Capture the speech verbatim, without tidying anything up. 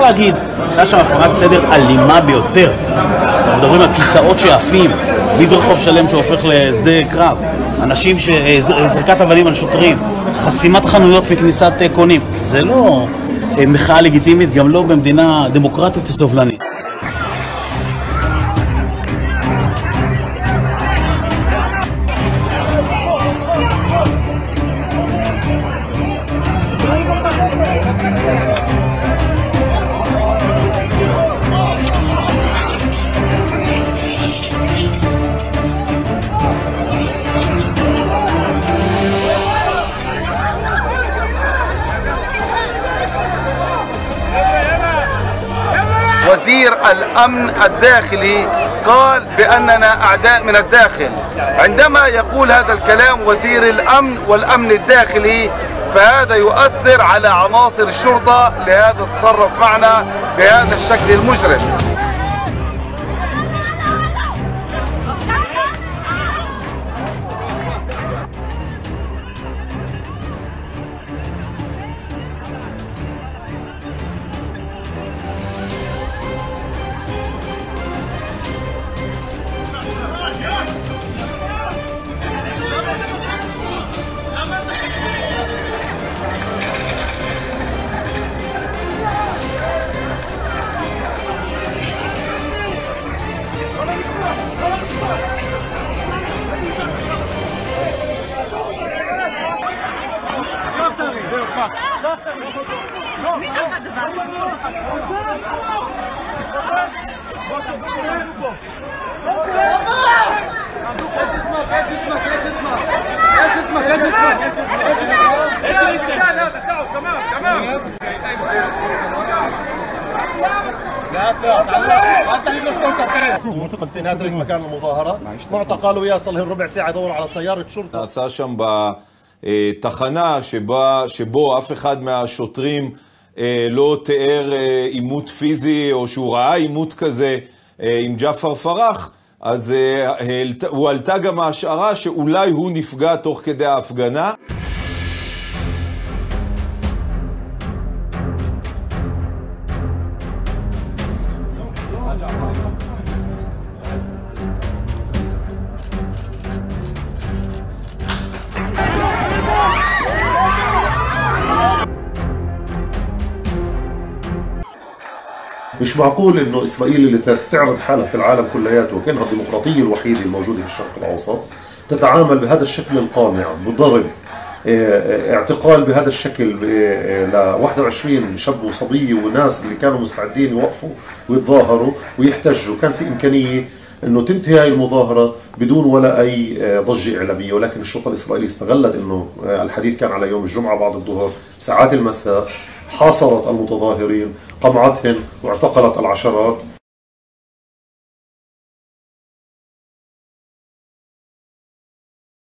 להגיד, הייתה שם הפרת סדר אלימה ביותר. אנחנו מדברים על כיסאות שעפים, מדרחוב שלם שהופך לשדה קרב, אנשים שזרקת אבנים על שוטרים, חסימת חנויות מכניסת קונים. זה לא מחאה לגיטימית, גם לא במדינה דמוקרטית וסובלנית. وزير الأمن الداخلي قال بأننا أعداء من الداخل. عندما يقول هذا الكلام وزير الأمن والأمن الداخلي فهذا يؤثر على عناصر الشرطة لهذا تصرف معنا بهذا الشكل المجرم. معتقل في نادر مكان المظاهرة معتقل ويصل لهم ربع ساعة يدور على سيارة شرطة. נעשה שם בתחנה שבה, שבו אף אחד מהשוטרים לא תיאר עימות פיזי או שהוא ראה עימות כזה עם ג'אפר פרח, אז הוא עלתה גם ההשערה שאולי הוא נפגע תוך כדי ההפגנה. مش معقول انه اسرائيل اللي تعرض حالها في العالم كلياته وكانها الديمقراطيه الوحيده الموجوده في الشرق الاوسط تتعامل بهذا الشكل القامع، بضرب، اعتقال بهذا الشكل ل واحد وعشرين شاب وصبيه وناس اللي كانوا مستعدين يوقفوا ويتظاهروا ويحتجوا. كان في امكانيه انه تنتهي هاي المظاهره بدون ولا اي ضجه اعلاميه، ولكن الشرطه الاسرائيليه استغلت انه الحديث كان على يوم الجمعه بعد الظهر ساعات المساء، حاصرت المتظاهرين، قمعتهم واعتقلت العشرات.